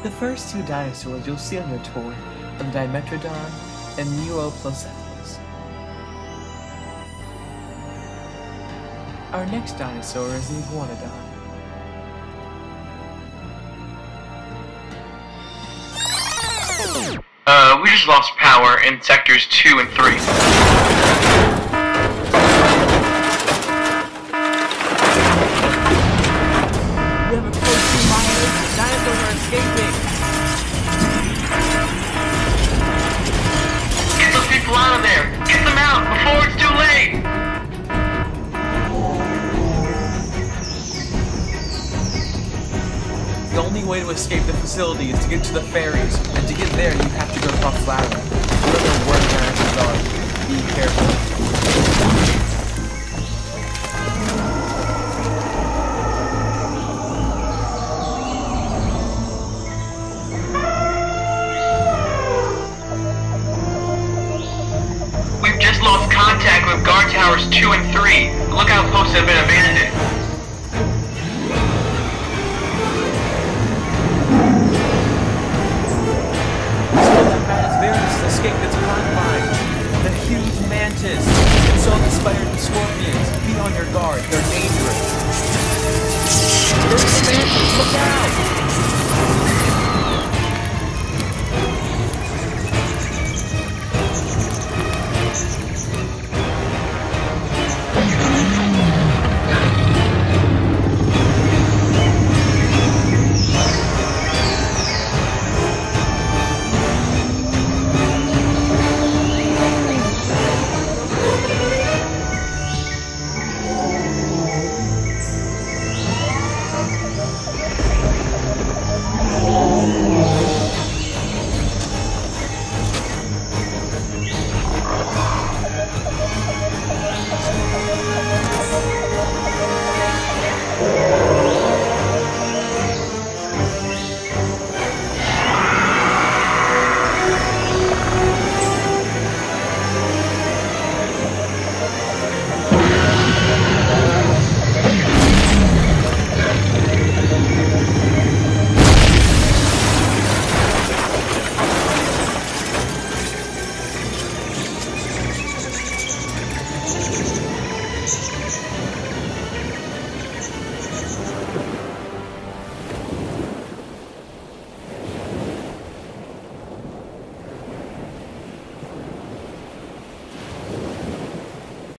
The first two dinosaurs you'll see on your tour are the Dimetrodon and Neuoplocephalus. Our next dinosaur is the Iguanodon. We just lost power in sectors 2 and 3. We have approaching miles. Dinosaurs are escaping. Get those people out of there! Get them out before it's too late! The only way to escape the facility is to get to the ferries, and to get there you have to go across flat land. You don't know where the dinosaurs are. Be careful. We've just lost contact with guard towers 2 and 3. The lookout posts have been abandoned.